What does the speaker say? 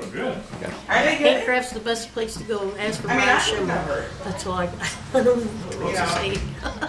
good. Are they Hank good? Graff's the best place to go. Ask for I mean, Brian I think Shamel. I've heard. That's all I don't know what to say.